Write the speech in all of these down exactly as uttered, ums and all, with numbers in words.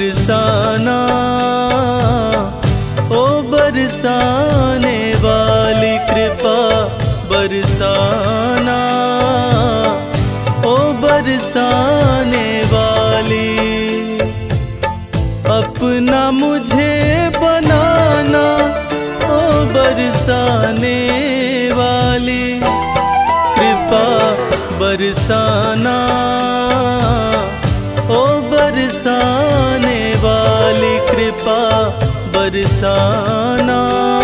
बरसाना, ओ बरसाने वाली कृपा बरसाना, ओ बरसाने वाली। अपना मुझे बनाना, ओ बरसाने वाली कृपा बरसाना, ओ बरसाने वाली कृपा बरसाना,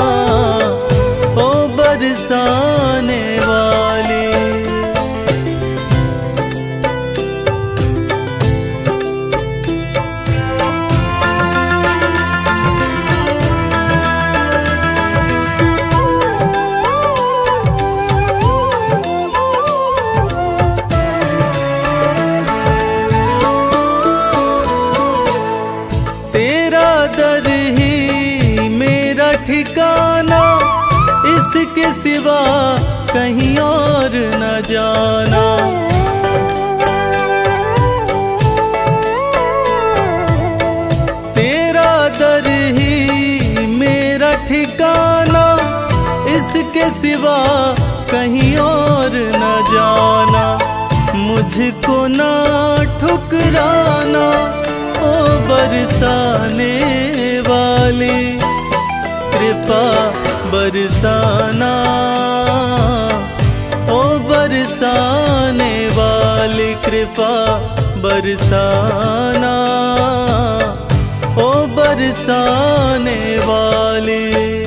ओ बरसाने वाली। तेरा दर ही मेरा ठिकाना, इसके सिवा कहीं और न जाना। तेरा दर ही मेरा ठिकाना, इसके सिवा कहीं और न जाना। मुझको ना ठुकराना, ओ बरसाने वाली कृपा बरसाना, ओ बरसाने वाली कृपा बरसाना, ओ बरसाने वाली।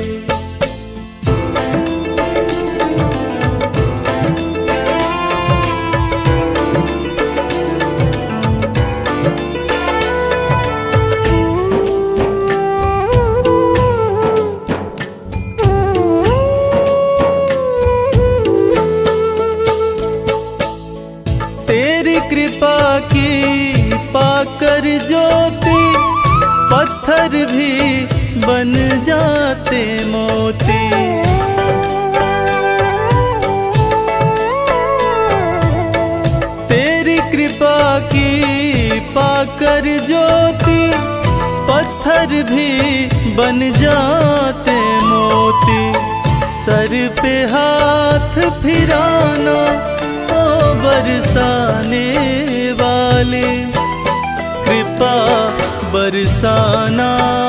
तेरी कृपा की पाकर ज्योति, पत्थर भी बन जाते मोती। तेरी कृपा की पाकर ज्योति, पत्थर भी बन जाते मोती। सर पे हाथ फिराना, ओ बरसाने वाली कृपा बरसाना,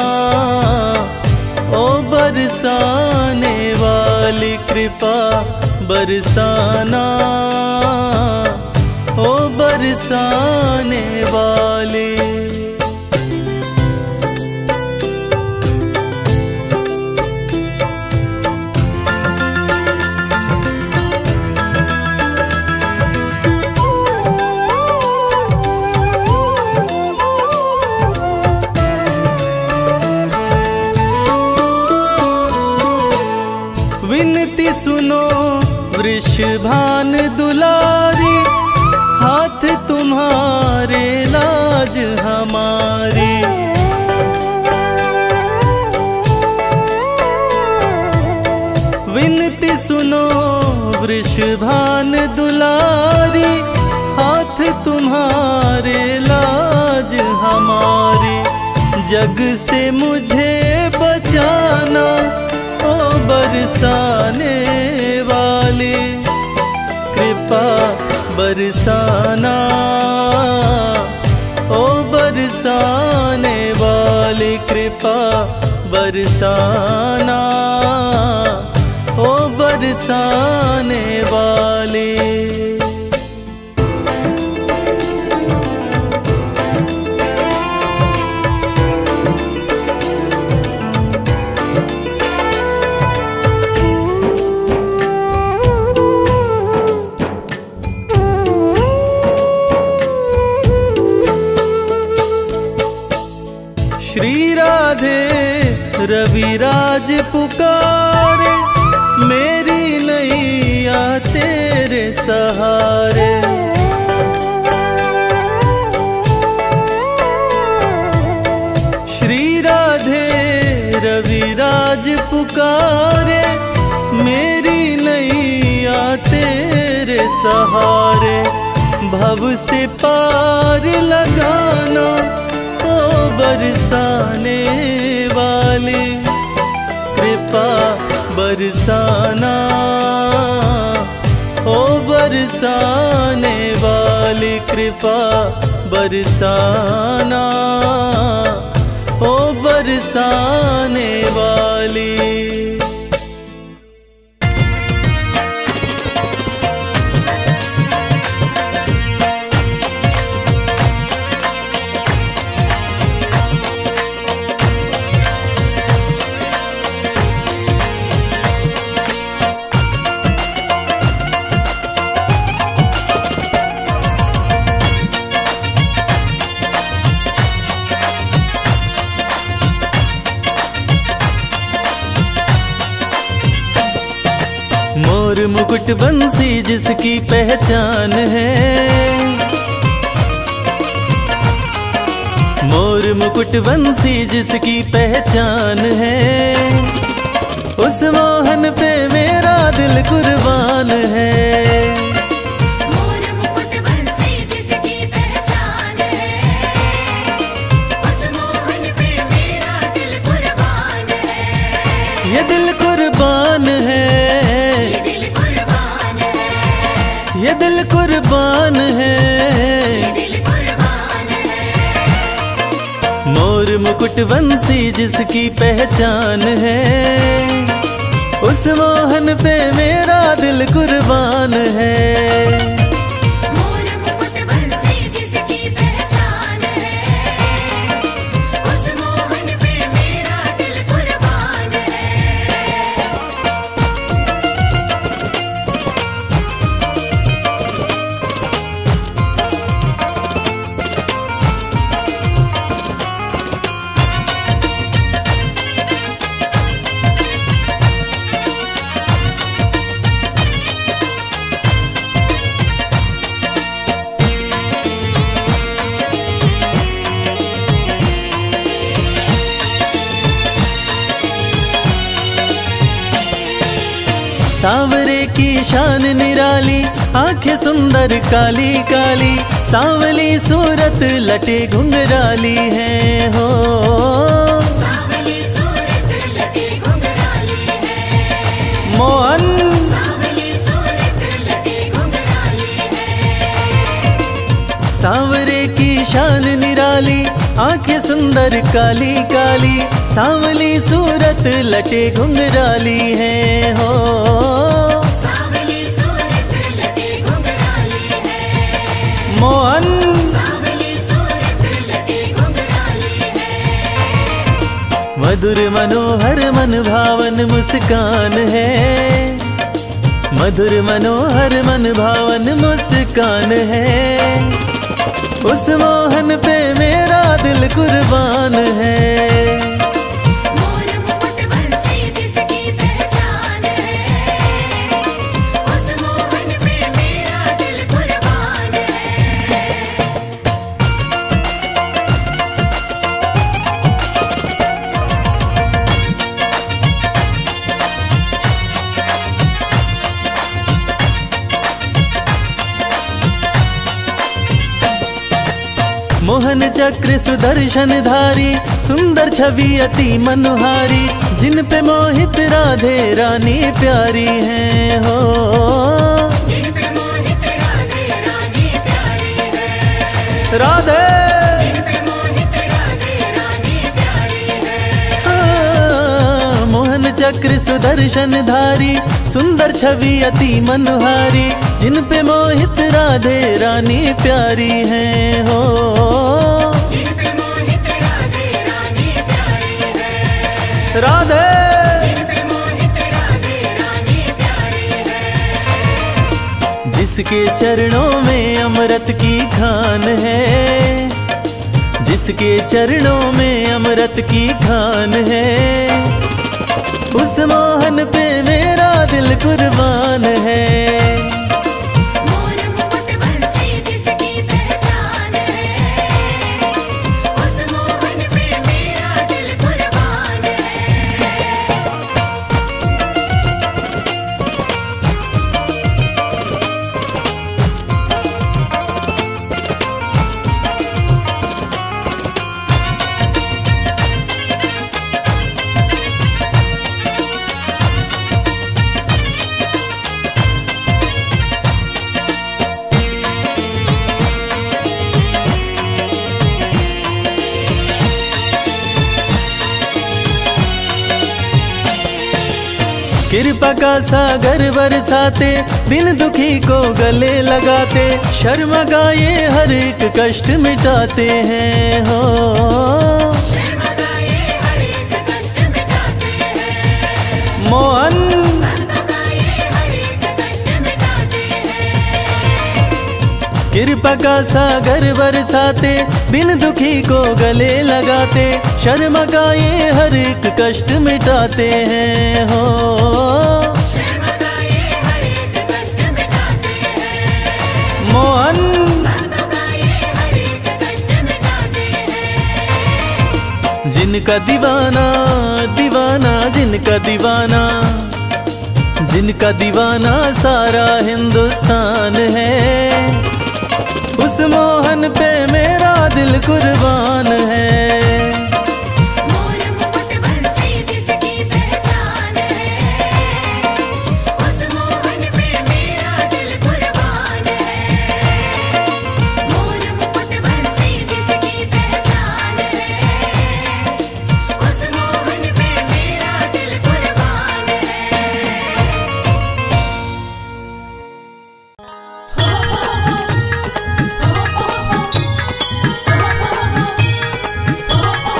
ओ बरसाने वाली कृपा बरसाना, ओ बरसाने वाली। विनती सुनो वृषभान दुलारी, हाथ तुम्हारे लाज हमारी। विनती सुनो वृषभान दुलारी, हाथ तुम्हारे लाज हमारी। जग से मुझे बचाना, ओ बरसाने वाली कृपा बरसाना, ओ बरसाने वाली कृपा बरसाना, ओ बरसाने वाली। श्री राधे रविराज पुकारे, मेरी नैया तेरे सहारे। श्री राधे रविराज पुकारे, मेरी नैया तेरे सहारे। भव से पार लगाना, ओ बरसाने वाली कृपा बरसाना, ओ बरसाने वाली कृपा बरसाना, ओ बरसाने वाली। मोर मुकुट बंसी जिसकी पहचान है, मोर मुकुट बंसी जिसकी पहचान है, उस मोहन पे मेरा दिल कुर्बान है। मोर मुकुट बंसी जिसकी पहचान है, उस मोहन पे मेरा दिल कुर्बान है। ये दिल कुर्बान है, ये दिल कुर्बान है, ये दिल कुर्बान है। मोर मुकुट बंसी जिसकी पहचान है, उस मोहन पे मेरा दिल कुर्बान है। मोर मुकुट बंसी जिसकी पहचान है, उस मोहन पे मेरा दिल कुर्बान है। सांवरे की शान निराली, आंखें सुंदर काली काली, सांवली सूरत लटे घुंघराली है हो। सांवली सूरत लटे घुंघराली है, मोहन सांवली सूरत लटे घुंघराली है। सांवरे की शान निराली, आंखें सुंदर काली काली, सांवली सूरत लटे घुंघराली है हो। सांवली सूरत लटे घुंघराली है, मोहन सांवली सूरत लटे घुंघराली है। मधुर मनोहर मन भावन मुस्कान है, मधुर मनोहर मन भावन मुस्कान है, उस मोहन पे मेरा दिल कुर्बान है। मोर मुकुट बंसी जिसकी पहचान है, उस मोहन पे मेरा दिल कुर्बान है। मोहन चक्र सुदर्शन धारी, सुंदर छवि अति मनोहारी, जिन पे मोहित राधे रानी प्यारी है हो। जिन पे मोहित राधे रानी प्यारी है, राधे जिन पे मोहित राधे रानी प्यारी है। हाँ, मोहन चक्र सुदर्शन धारी, सुंदर छवि अति मनोहारी, जिन पे मोहित राधे रानी प्यारी है हो। जिन पे मोहित राधे रानी प्यारी है, राधे जिन पे मोहित राधे रानी प्यारी है। जिसके चरणों में अमृत की खान है, जिसके चरणों में अमृत की खान है, उस मोहन पे मेरा दिल कुर्बान है। मोर मुकुट बंसी जिसकी पहचान है, उस मोहन पे मेरा दिल कुर्बान है। कृपा का सागर बरसाते, बिन दुखी को गले लगाते, शर्मा का ये हर एक कष्ट मिटाते हैं हो। शर्मा का ये हर एक कष्ट मिटाते हैं। मोहन भक्तों का ये हर एक कष्ट मिटाते हैं। कृपा का सागर बरसाते, बिन दुखी को गले लगाते, शर्मा का ये हर एक कष्ट मिटाते हैं हो। शर्मा का ये हर एक कष्ट मिटाते हैं। मोहन भक्तों का ये हर एक कष्ट मिटाते हैं। जिनका दीवाना दीवाना जिनका दीवाना, जिनका दीवाना सारा हिंदुस्तान है, उस मोहन पे मेरा दिल कुर्बान है। मोर मुकुट बंसी जिसकी पहचान है, उस मोहन पे मेरा दिल कुर्बान है। मोर मुकुट बंसी जिसकी पहचान है, उस मोहन पे मेरा दिल कुर्बान है। Oh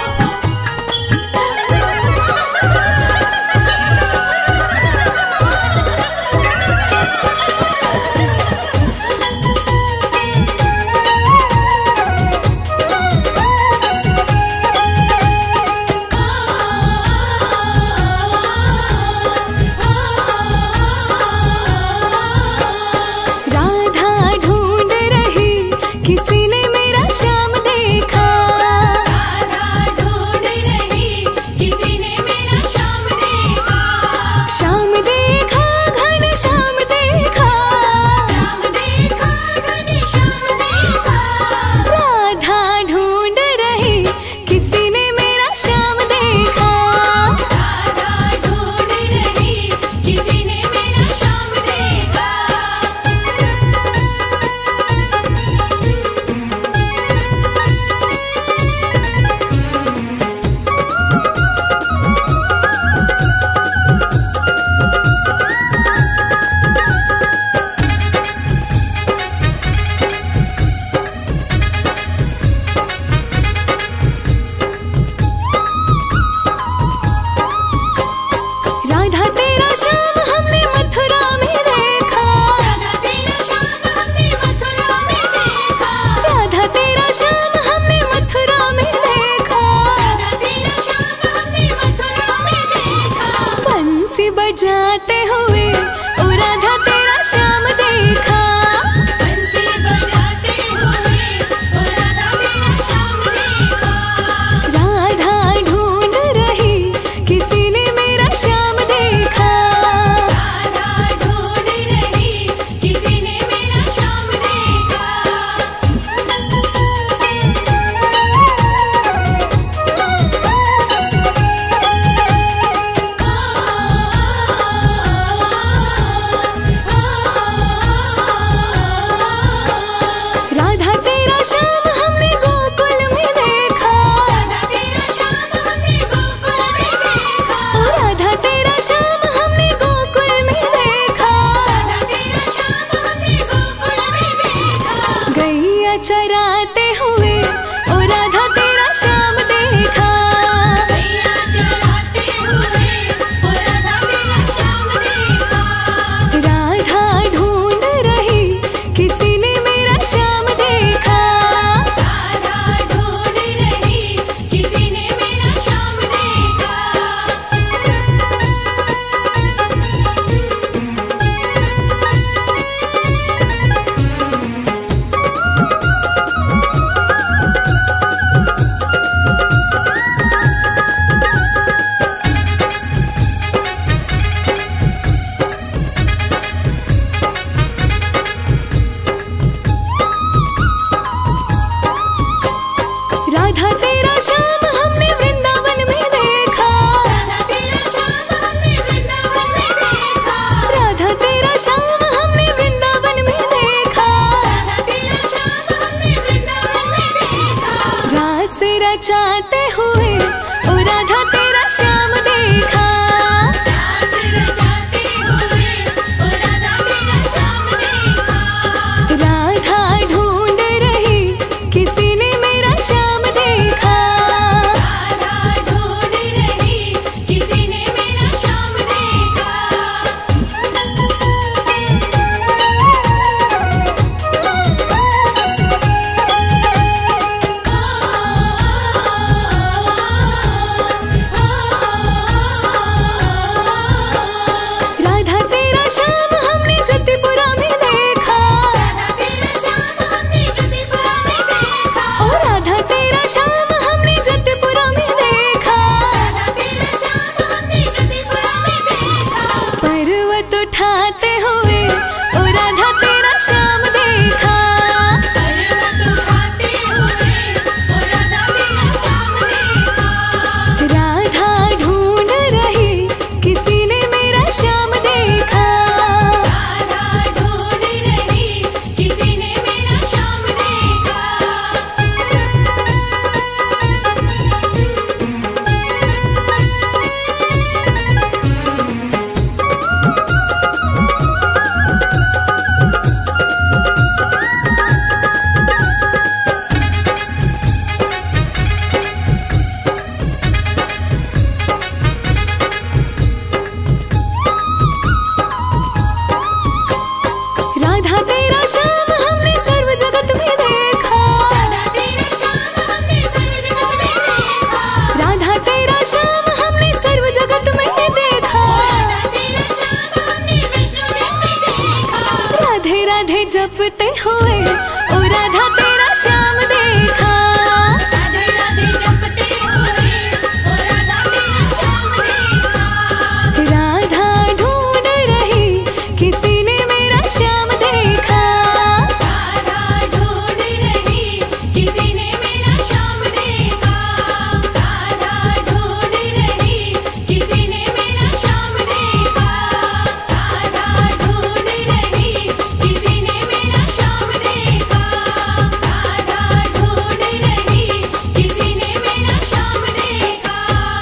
जपते हुए ओ राधा तेरा श्याम देखा। राधे राधे जपते हुए ओ राधा तेरा श्याम देखा। राधा ढूंढ रही किसी ने मेरा श्याम देखा। राधा ढूंढ रही किसी ने मेरा श्याम देखा। राधा ढूंढ रही किसी ने मेरा श्याम देखा। राधा ढूंढ रही किसी ने मेरा श्याम देखा। राधा ढूंढ रही किसी ने मेरा श्याम देखा।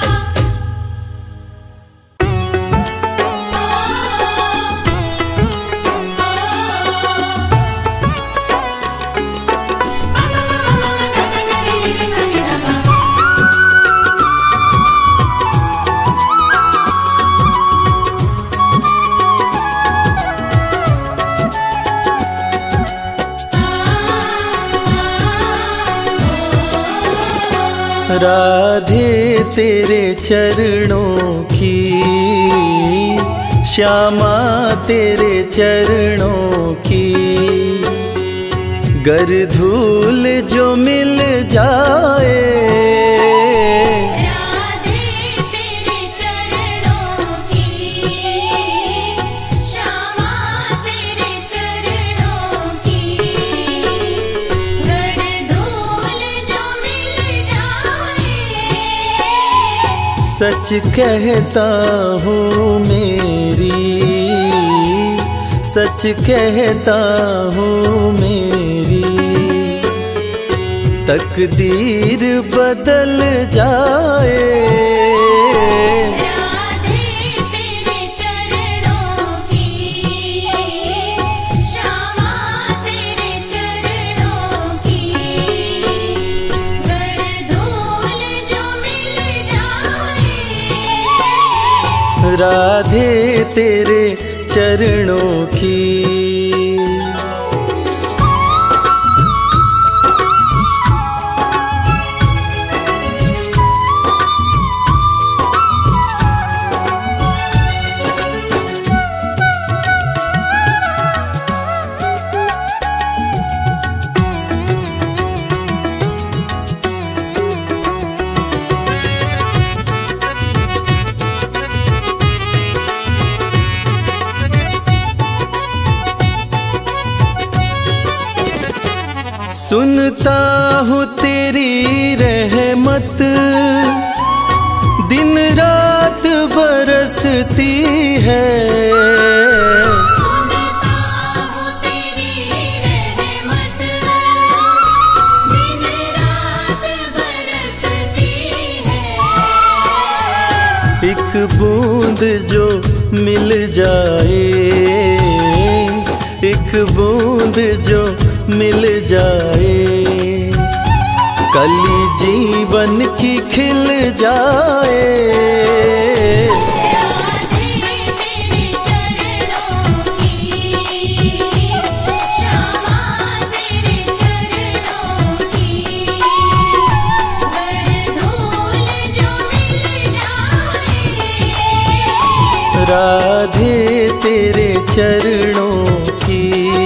राधे तेरे चरणों की, श्यामा तेरे चरणों की, गर धूल जो मिल जाए। राधे तेरे चरणों की, श्यामा तेरे चरणों की, गर धूल जो मिल जाए। सच कहता हूँ मेरी, सच कहता हूँ मेरी, तकदीर बदल जाए। राधे तेरे चरणों की, श्यामा तेरे चरणों की, गर धूल जो मिल जाए। राधे तेरे चरणों की। सुनता हूँ तेरी रहमत दिन रात बरसती है। सुनता हूँ तेरी रहमत दिन रात बरसती है। एक बूंद जो मिल जाए, एक बूंद जो मिल जाए, कली जीवन की खिल जाए। राधे तेरे चरणों की, श्यामा तेरे चरणों की, गर धूल जो मिल जाए। राधे तेरे चरणों की,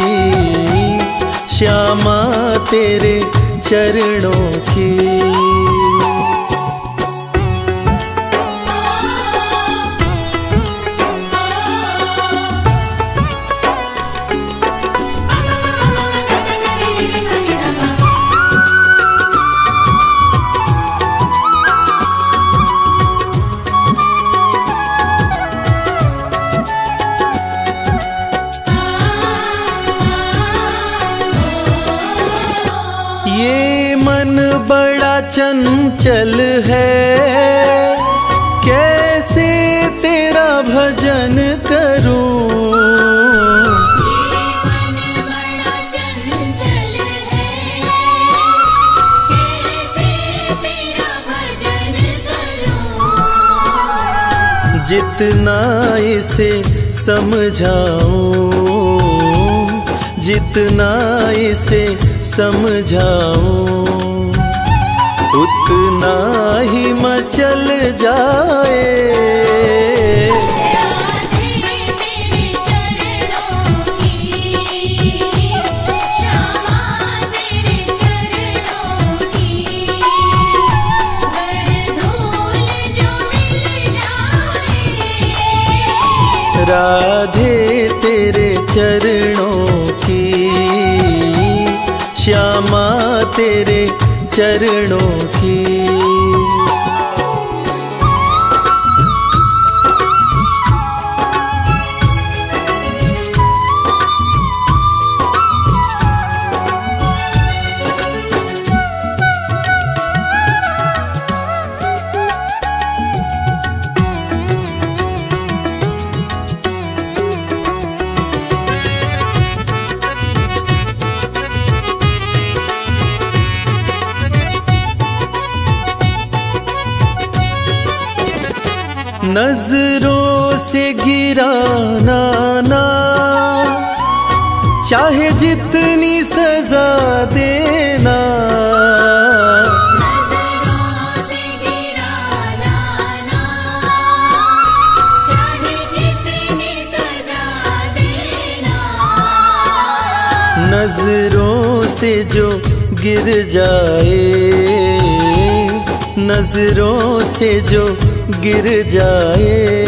श्यामा तेरे चरणों की। ये मन बड़ा चंचल है, कैसे तेरा भजन करूं। ये मन बड़ा चंचल है, कैसे तेरा भजन करूं। जितना इसे समझाऊं, जितना इसे समझाऊं, उतना ही मचल जाए। राधे तेरे चरणों की, राधे तेरे चरणों की, श्यामा तेरे चरणों की। नजरों से गिराना ना, चाहे जितनी सजा देना। नजरों से गिराना ना, चाहे जितनी सजा देना। नजरों से जो गिर जाए, नजरों से जो गिर जाए,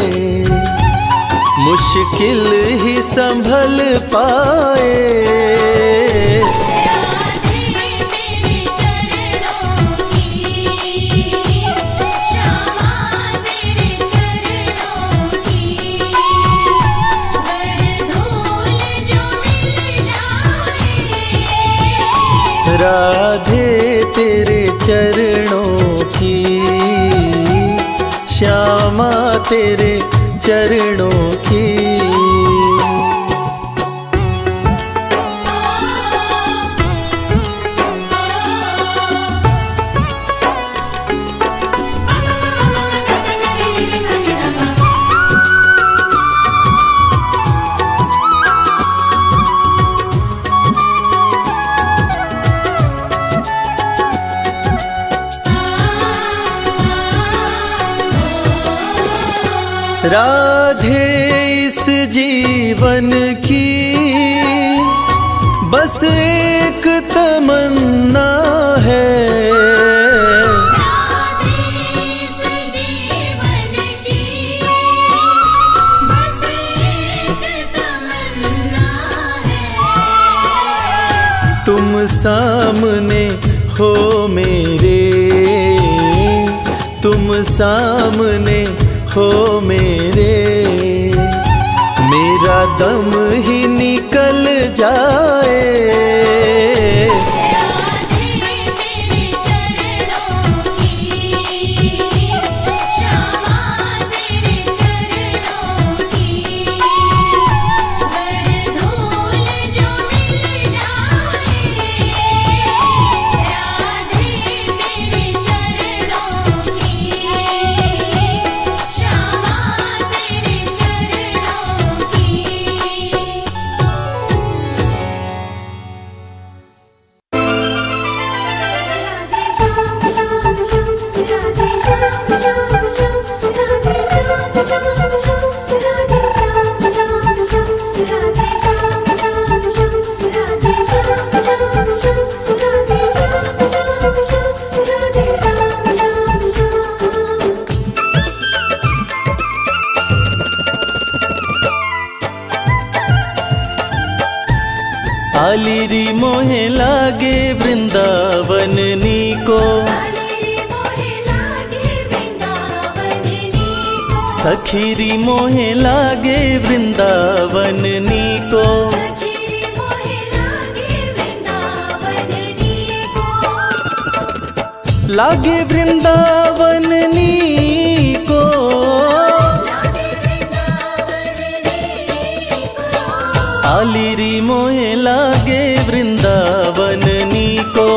मुश्किल ही संभल पाए। राधे तेरे चरणों की, श्यामा तेरे चरणों की। हर धूल जो मिल जाए। राधे तेरे चरणों की, श्यामा तेरे चरणों की। राधे इस जीवन की बस एक तमन्ना है। राधे इस जीवन की बस एक तमन्ना है। तुम सामने हो मेरे, तुम सामने हो मेरे, मेरा दम ही निकल जाए। राधे तेरे चरणों की, श्यामा तेरे चरणों की। हर धूल जो मिल जाए। राधे तेरे चरणों की, श्यामा तेरे चरणों की। आलिरी मोहे लागे वृंदावन नीको, सखीरी मोहे लागे वृंदावन नीको। लागे वृंदावन नीको, आलिरी मोहे लागे वृंदावन नीको।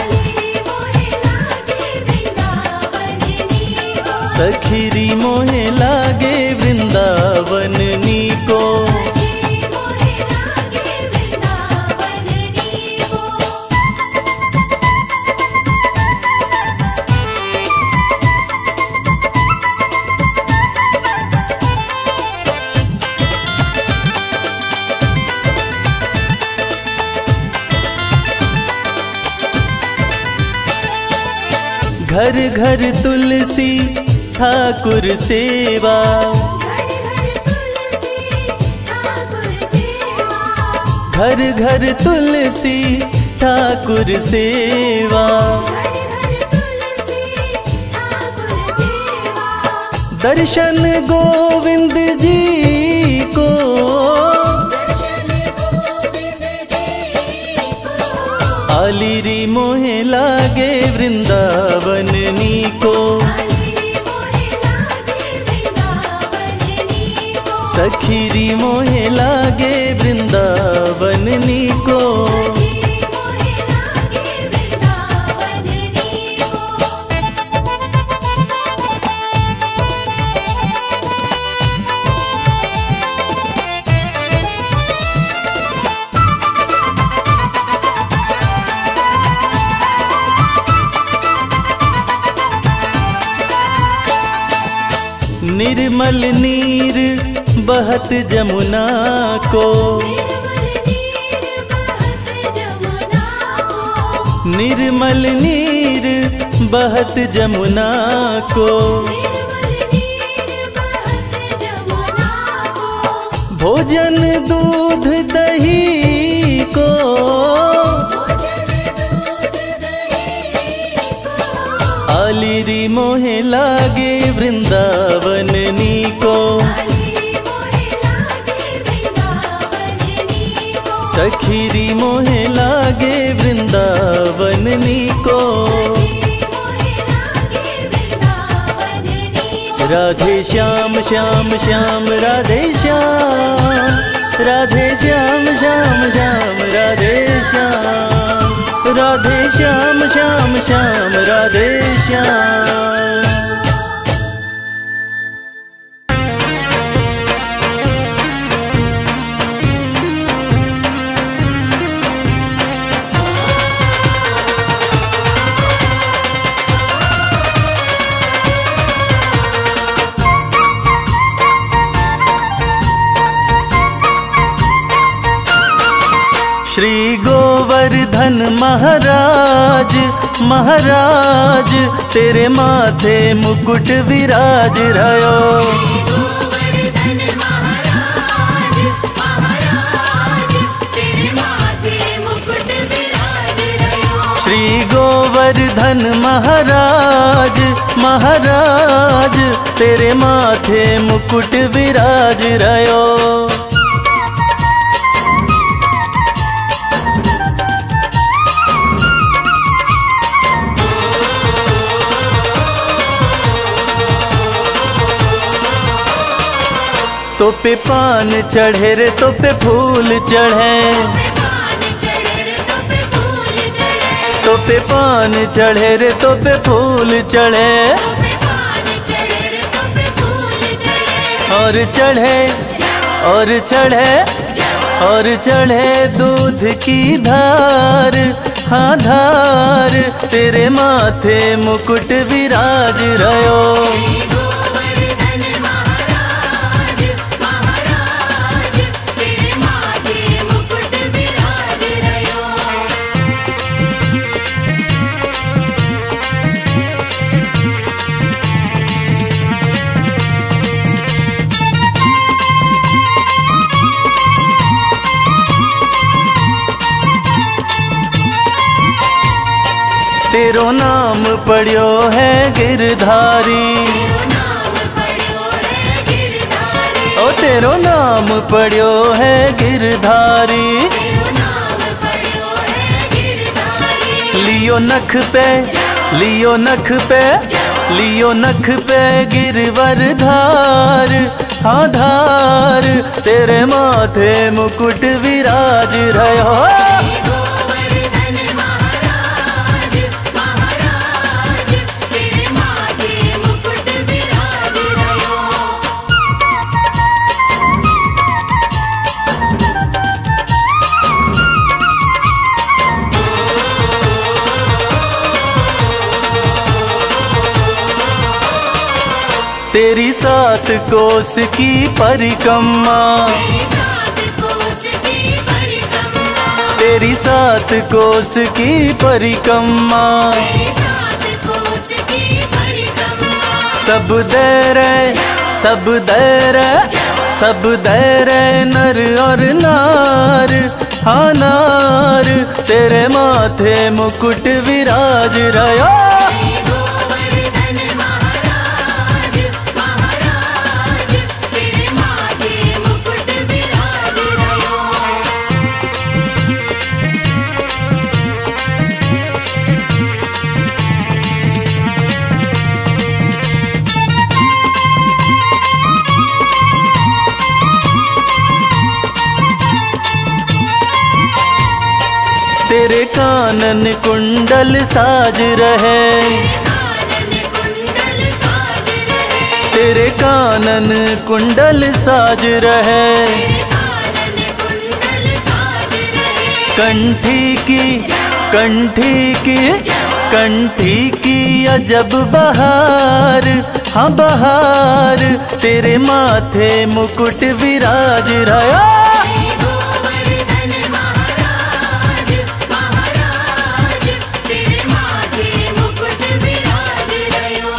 सखीरी मोहे लागे वृंदावन नीको। घर घर तुलसी ठाकुर सेवा, घर घर तुलसी ठाकुर सेवा, दर्शन गोविंद जी को, आलिरी मोहे लागे वृंदावन नी को, सखीरी मोहे लागे वृंदावन नी को। निर्मल नीर बहत जमुना को, निर्मल नीर बहत जमुना को, भोजन दूध दही को, आलिरी मोहे लागे वृंदावन नी को, सखीरी मोहे लागे वृंदावन नी को। राधे श्याम श्याम श्याम राधे श्याम, राधे श्याम श्याम श्याम राधे श्याम, राधे श्याम श्याम श्याम राधे श्याम। श्री गोवर्धन महाराज महाराज तेरे माथे मुकुट विराज रयो, श्री गोवर्धन महाराज महाराज तेरे माथे मुकुट विराज रयो। तो पे पान चढ़े रे तो पे फूल चढ़े, तो पे पान चढ़े रे तो पे फूल चढ़े, और चढ़े और चढ़े और चढ़े दूध की धार, हाँ धार तेरे माथे मुकुट विराज रयो। तेरो नाम पढ़ियो है गिरधारी, ओ तेरो नाम पढ़ियो है गिरधारी, लियो नख पे लियो नख पे लियो नख पे गिरवर धार, हाँ धार तेरे माथे मुकुट विराज रयो। तेरी सात कोस की परिक्रमा, तेरी सात कोस की परिक्रमा, सब दे रे सब दे रे सब दे रे नर और नार, हानार तेरे माथे मुकुट विराज रहा। श्री गोवर्धन महाराज महाराज तेरे माथे मुकुट विराज रयो। तेरे कानन कुंडल साज रहे, कानन कुंडल साज रहे, तेरे कानन कुंडल साज रहे। कानन कुंडल साज रहे। कंठी की कंठी की कंठी की अजब बहार, हाँ बहार तेरे माथे मुकुट विराज रहा। श्री गोवर्धन महाराज महाराज तेरे माथे मुकुट विराज रयो।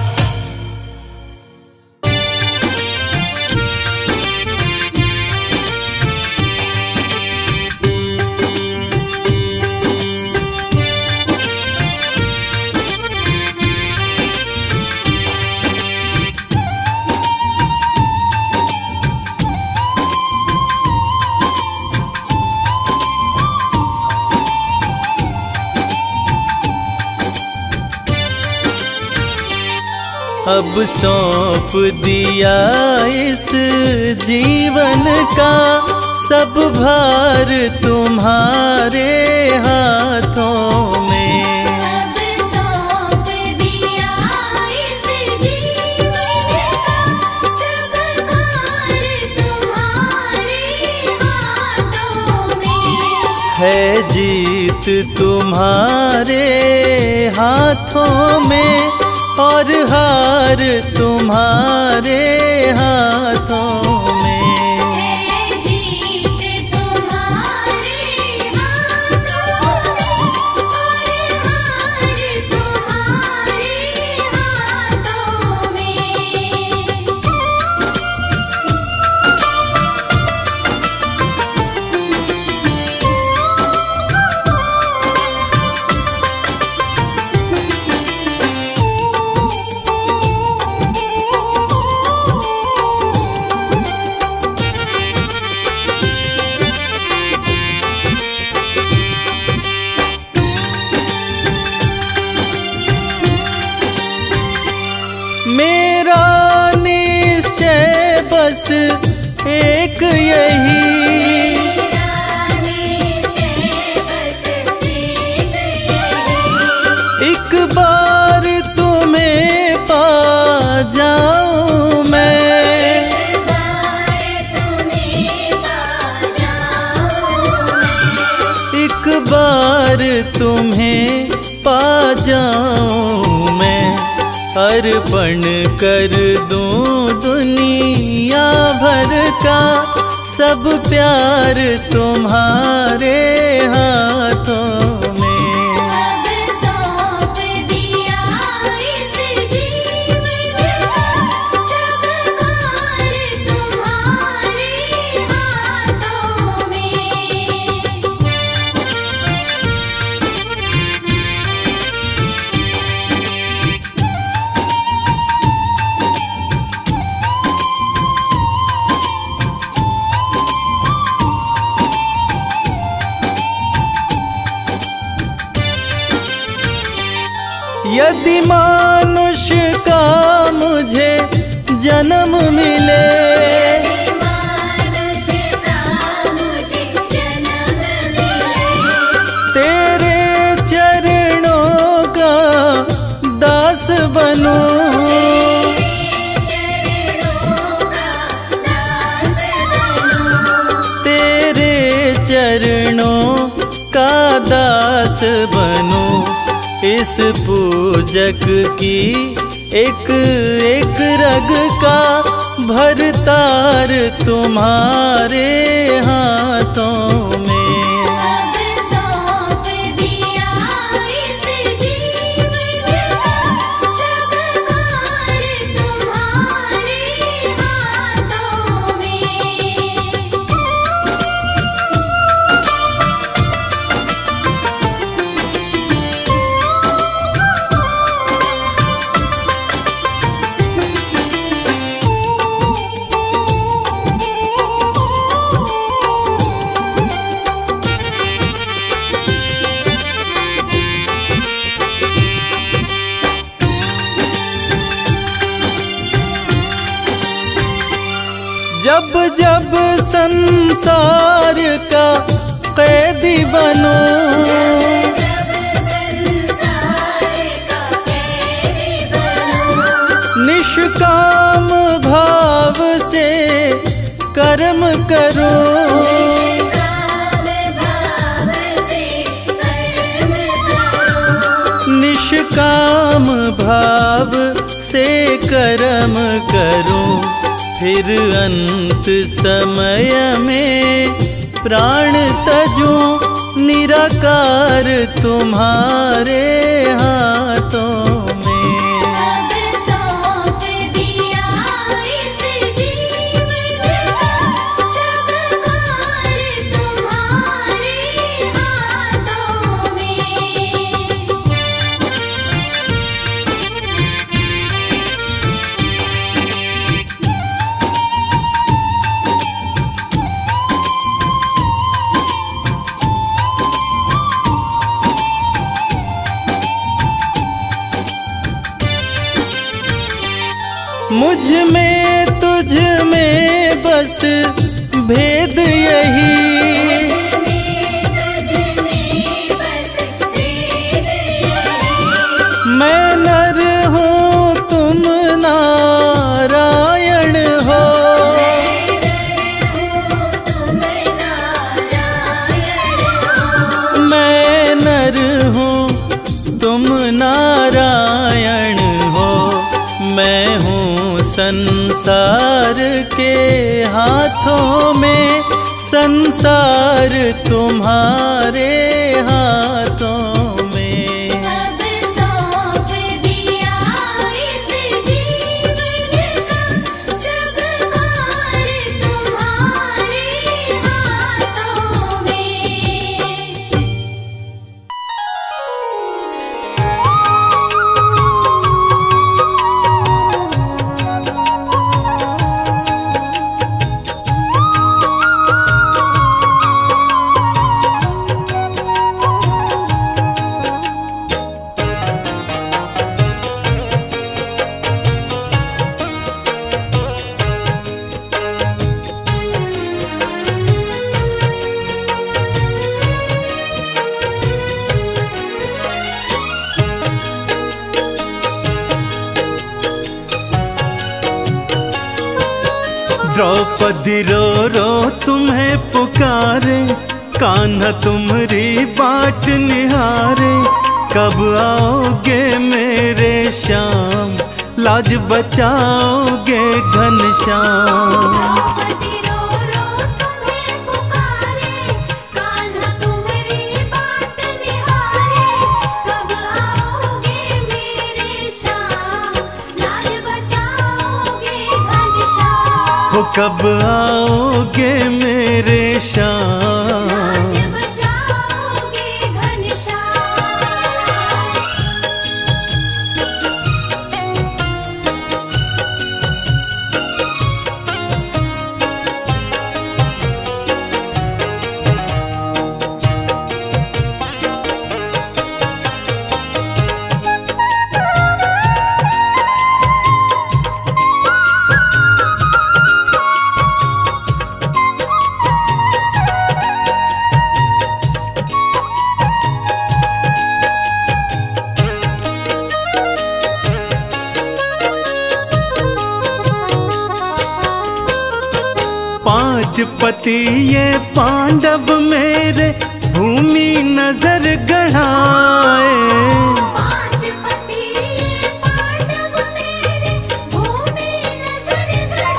अब सौंप दिया इस जीवन का सब भार तुम्हारे हाथों में। अब सौंप दिया इस जीवन का सब भार तुम्हारे हाथों में। है जीत तुम्हारे हाथों में और हार तुम्हारे हाथों में। है जीत तुम्हारे हाथों में और हार तुम्हारे हाथों में। मेरा निश्चय बस एक यही, एक बार तुम्हें पा जाऊं मैं, एक बार तुम्हें पा जाऊं मैं। अर्पण कर दूं दुनिया भर का सब प्यार तुम्हारे हाथों में। अब सौंप दिया इस जीवन का सब भार तुम्हारे हाथों में। यदि मानुष का मुझे जन्म मिले, मानुष का मुझे जन्म मिले। तेरे चरणों का दास बनूं, चरणों का दास बनूं। तेरे चरणों का दास बनूं। इस पूजक की एक एक रग का भरतार तुम्हारे हाथों में। अब सौंप दिया इस जीवन का सब भार तुम्हारे हाथों में। जब जब संसार का कैदी बनो, निष्काम भाव से कर्म करो, निष्काम भाव से कर्म करो, फिर अंत समय में प्राण तजो, निराकार तुम्हारे हाथों में। मुझ में तुझ में बस भेद यही, मैं नर हूँ तुम नारायण हो, मैं नर हूँ तुम नारायण हो, मैं हूँ संसार के हाथों में, संसार तुम्हारे हाथों में। सब सौंप दिया इस जीवन का, सब भार तुम्हारे हाथों में। द्रौपदी रो रो तुम्हें पुकारे, कान्हा तुम्हारी बाट निहारे, कब आओगे मेरे श्याम, लाज बचाओगे घनश्याम। द्रौपदी रो रो तुम्हें पुकारे, कान्हा तुम्हारी बाट निहारे, कब आओगे मेरे श्याम, लाज बचाओगे घनश्याम। वो कब आओगे मेरे श्याम, लाज बचाओगे घनश्याम। पांच पति ये पांडव मेरे, भूमि नजर गढ़ाए, पांच पति ये पांडव मेरे, भूमि नजर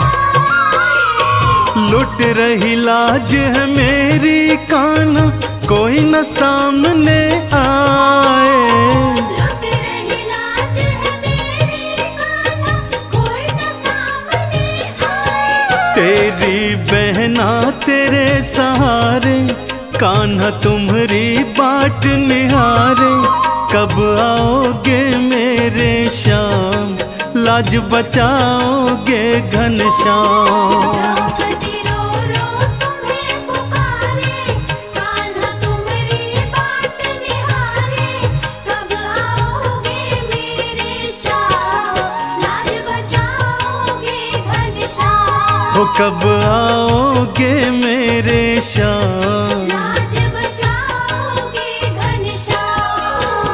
गढ़ाए। लुट रही लाज है मेरी कान्हा, कोई न सामने आए। लुट रही लाज है मेरी कान्हा, कोई न सामने आए। तेरी बहना तेरे सहारे, कान्हा तुम्हारी बाट निहारे, कब आओगे मेरे श्याम, लाज बचाओगे घनश्याम। द्रौपदी रो रो तुम्हें पुकारे, कान्हा तुम्हारी बाट निहारे, कब आओगे मेरे श्याम, लाज बचाओगे घनश्याम। हो कब आओगे मेरे श्याम। लाज बचाओगे घनश्याम।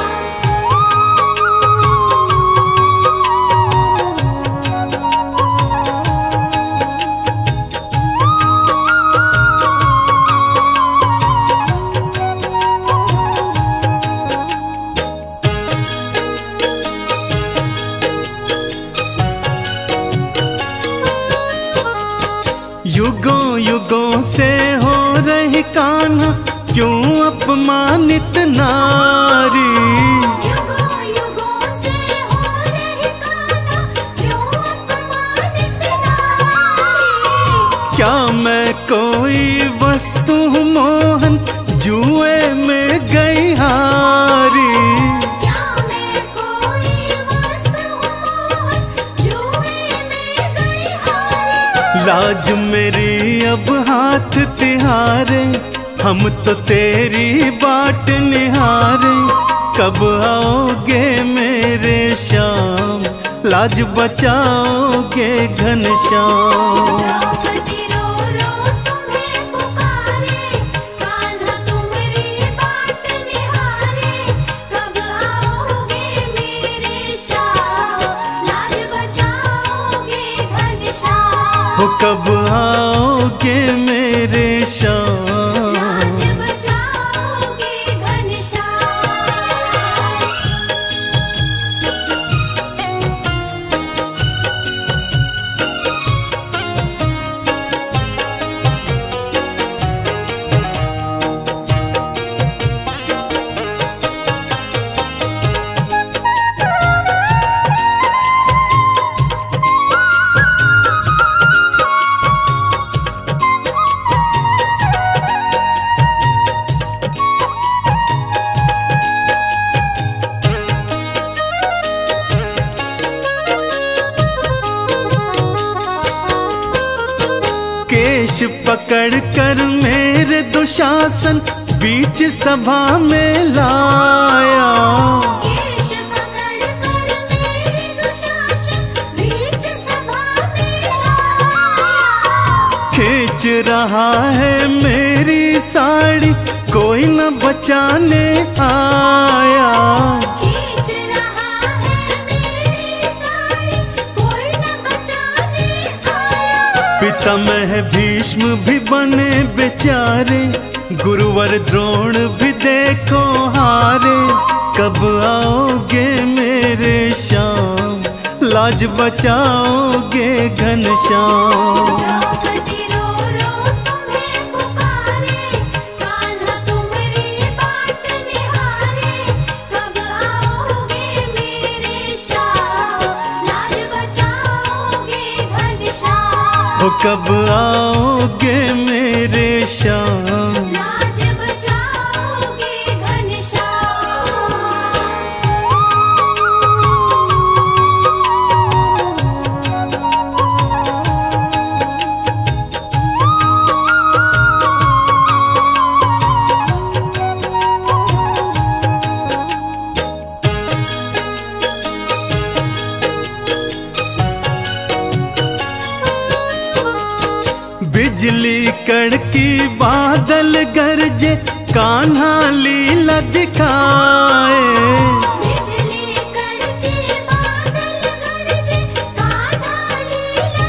युगों युगों से हो रही कान्हा क्यों अपमानित नारी। युगों युगों से हो रही कान्हा क्यों अपमानित नारी। क्या मैं कोई वस्तु हूँ मोहन जुए में गई हारी। क्या मैं कोई वस्तु हूँ मोहन जुए में गई हारी। लाज मेरी अब हाथ तिहारे हम तो तेरी बाट निहारे। कब आओगे मेरे श्याम लाज बचाओगे घनश्याम। द्रौपदी रो रो तुम्हें पुकारे कान्हा तुम्हारी बाट निहारे। कब आओगे मेरे श्याम लाज बचाओगे घनश्याम। हो कब आओगे मेरे श्याम। लाज बचाओगे घनश्याम। केश पकड़ कर मेरे दुशासन बीच सभा में लाया। केश पकड़ कर मेरे दुशासन बीच सभा में लाया। खींच रहा है मेरी साड़ी कोई न बचाने आया। खींच रहा है मेरी साड़ी कोई न बचाने आया। पितामह भीष्म भी बने बेचारे गुरुवर द्रोण भी देखो हारे। कब आओगे मेरे श्याम लाज बचाओगे घनश्याम। द्रौपदी रो रो तुम्हें पुकारे कान्हा तुम्हारी बाट निहारे। कब आओगे मेरे श्याम लाज बचाओगे घनश्याम। हो कब आओगे मेरे श्याम। लाज बचाओगे घनश्याम। बिजली कड़की बादल गरजे कान्हा लीला दिखाए। बिजली कड़के बादल गरजे कान्हा लीला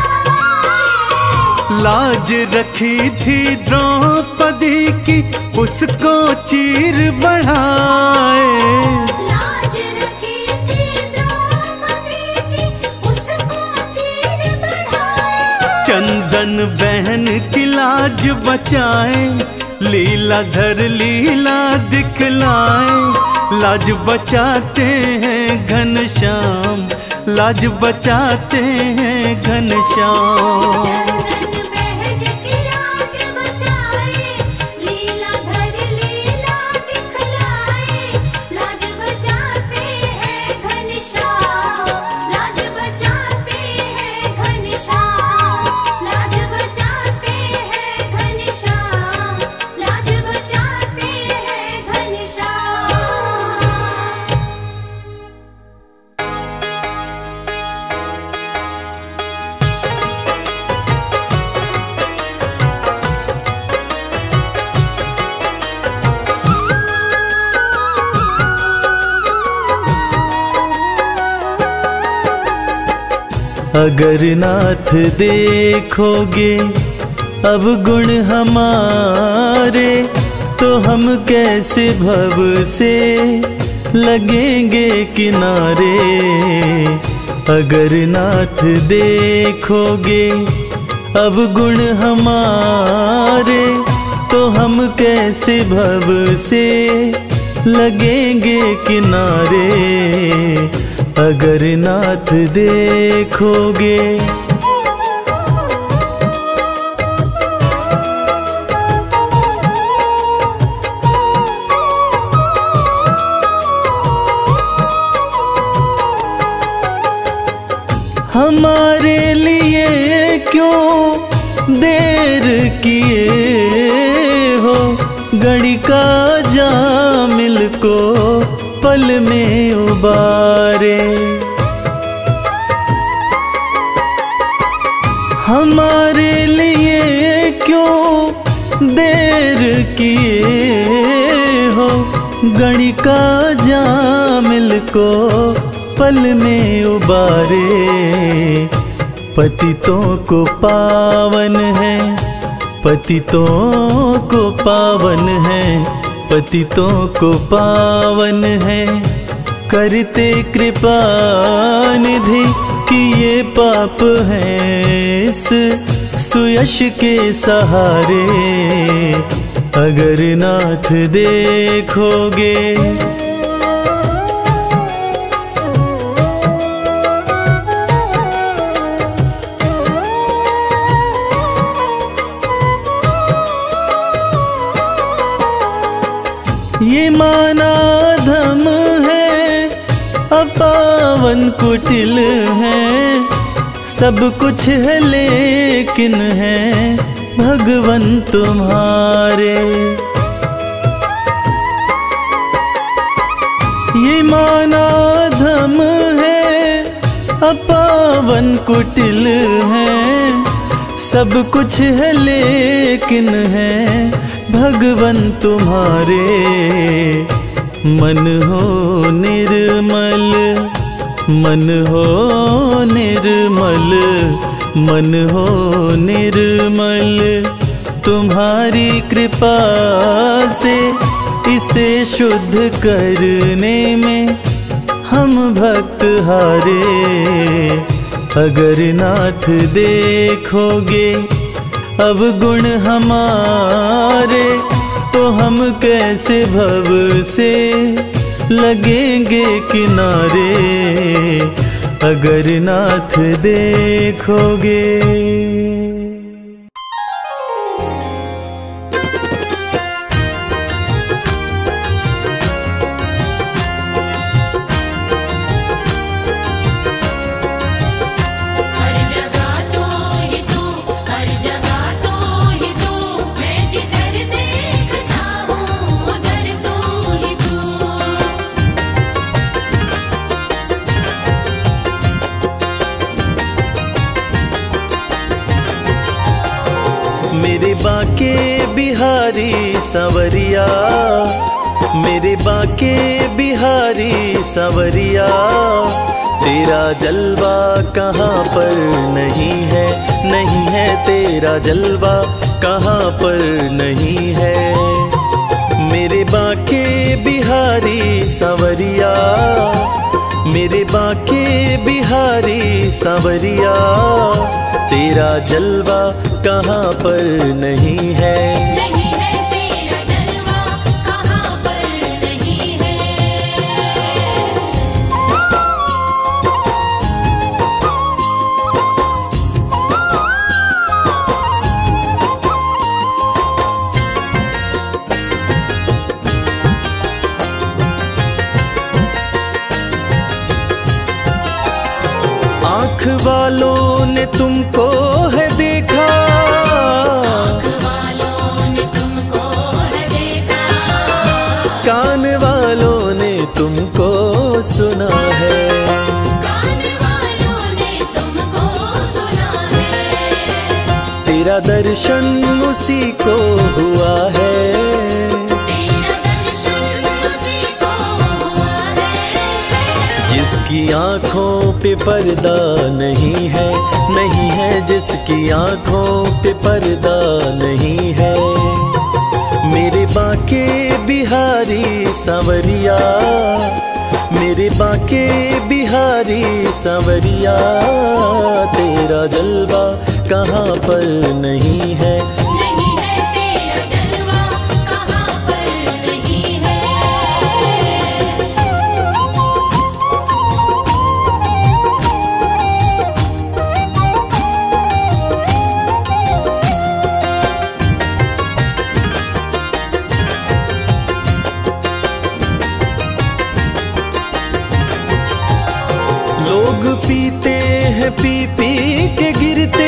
दिखाए। लाज रखी थी द्रौपदी की उसको चीर बढ़ाए। लाज रखी थी द्रौपदी की उसको चीर बढ़ाए। चंदन बहन की लाज बचाए लीलाधर लीला दिखलाए। लाज बचाते हैं घनश्याम लाज बचाते हैं घनश्याम। चंदन बहन की लाज बचाए लीलाधर लीला दिखलाए। लाज बचाते हैं घनश्याम लाज बचाते हैं घनश्याम। लाज बचाते हैं घनश्याम लाज बचाते हैं घनश्याम। अगर नाथ देखोगे अब गुण हमारे, तो हम कैसे भव से लगेंगे किनारे। अगर नाथ देखोगे अब गुण हमारे, तो हम कैसे भव से लगेंगे किनारे। अगर नाथ देखोगे। हमारे लिए क्यों देर किए हो, घड़ी का जामिल को पल में उबारे। हमारे लिए क्यों देर किए हो, घड़ी का जामिल को पल में उबारे। पतितों को पावन है, पतितों को पावन है, पतितों को पावन है, करते कृपा निधि कि ये पाप हैं इस सुयश के सहारे। अगर नाथ देखोगे। ये माना धम है, अपावन कुटिल है, सब कुछ है लेकिन है भगवन तुम्हारे। ये माना धम है, अपावन कुटिल है, सब कुछ है लेकिन है भगवन तुम्हारे। मन हो निर्मल, मन हो निर्मल, मन हो निर्मल, तुम्हारी कृपा से इसे शुद्ध करने में हम भक्त हारे। अगर नाथ देखोगे अब गुण हमारे, तो हम कैसे भव से लगेंगे किनारे। अगर नाथ देखोगे। मेरे बाके बिहारी सवरिया, मेरे बाके बिहारी सवरिया, तेरा जलवा कहाँ पर नहीं है, नहीं है तेरा जलवा कहाँ पर नहीं है। मेरे बाके बिहारी सवरिया, मेरे बाके बिहारी सवरिया, तेरा जलवा कहाँ पर नहीं है। नहीं है तेरा जलवा कहाँ पर नहीं है। आँख वालों ने तुमको है देखा, आँख वालों ने तुमको है देखा, कान वालों ने तुमको सुना है, कान वालों ने तुमको सुना है। तेरा दर्शन उसी को हुआ है, तेरा दर्शन उसी को हुआ है, जिसकी आंखों पे पर्दा नहीं है, नहीं है जिसकी आंखों पे पर्दा नहीं है। मेरे बाके बिहारी सांवरिया, मेरे बाके बिहारी सांवरिया, तेरा जलवा कहाँ पर नहीं है। नहीं है तेरा जलवा कहाँ पर नहीं है। लोग पीते हैं पी पी के गिरते,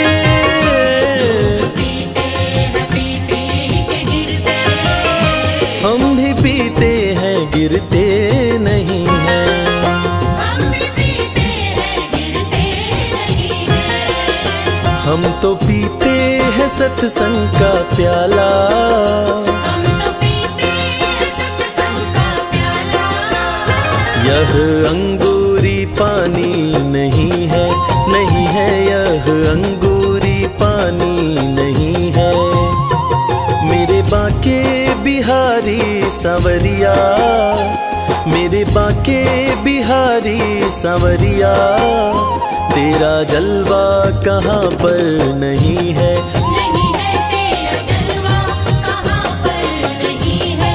पीते हैं पी पी के गिरते, हम भी पीते हैं गिरते नहीं हैं। हम भी पीते हैं गिरते नहीं हैं। हम तो पीते हैं सत्संग का प्याला, हम तो पीते हैं सत्संग का प्याला। यह अंगूरी पानी नहीं है, नहीं है यह अंगूरी पानी नहीं है। मेरे बाके बिहारी सांवरिया, मेरे बाके बिहारी सांवरिया, तेरा जलवा कहाँ पर नहीं है। नहीं है तेरा जलवा कहाँ पर नहीं है।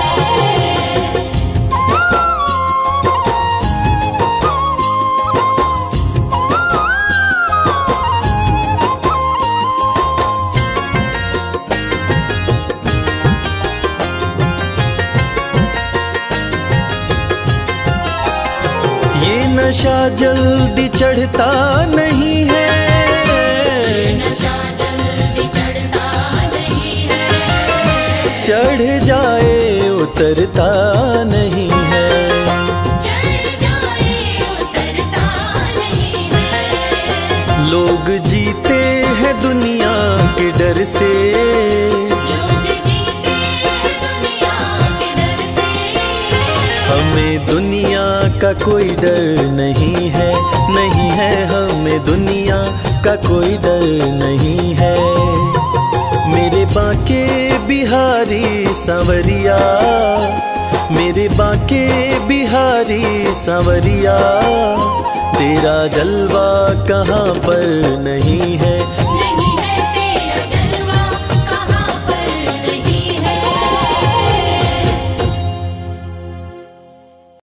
ये नशा जल्दी चढ़ता नहीं है, नशा जल्दी चढ़ता नहीं है। चढ़ जाए उतरता नहीं है। चढ़ जाए उतरता नहीं है। लोग जीते हैं दुनिया के डर से, लोग जीते हैं दुनिया के डर से। हमें दुनिया का कोई डर नहीं है, नहीं है हमें दुनिया का कोई डर नहीं है। मेरे बाके बिहारी सांवरिया, मेरे बाके बिहारी सांवरिया, तेरा जलवा कहाँ पर नहीं है।